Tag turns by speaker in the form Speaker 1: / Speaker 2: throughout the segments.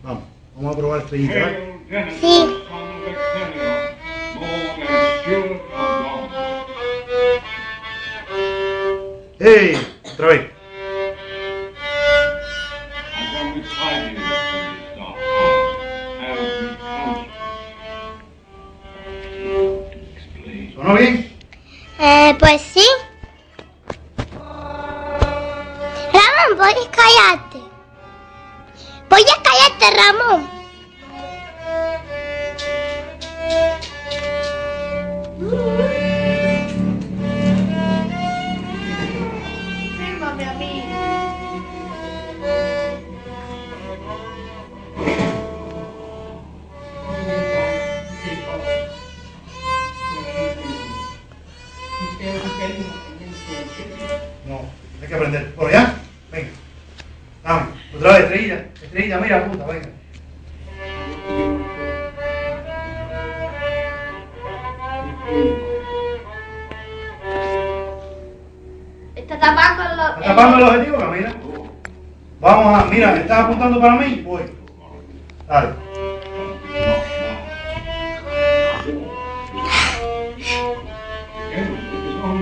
Speaker 1: Vamos a probar estrellita, ¿vale?
Speaker 2: Sí.
Speaker 1: ¡Hey! Otra vez. ¿Sonó bien?
Speaker 2: Pues sí. Ramón, puedes callarte. Puedes callarte, Ramón.
Speaker 3: Fírmame a mí.
Speaker 1: No, hay que aprender. Bueno, ya. Venga. Vamos. Otra vez, estrellita. Estrellita, mira, puta, venga.
Speaker 3: Está tapando
Speaker 1: ¿Estás tapando el objetivo, Camila? Vamos a... Mira, ¿estás apuntando para mí? Voy. Dale.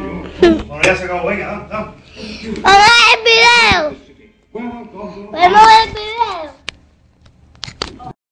Speaker 1: Bueno, ya se acabó. Venga, vamos.
Speaker 2: Vamos a ver el video. Vamos a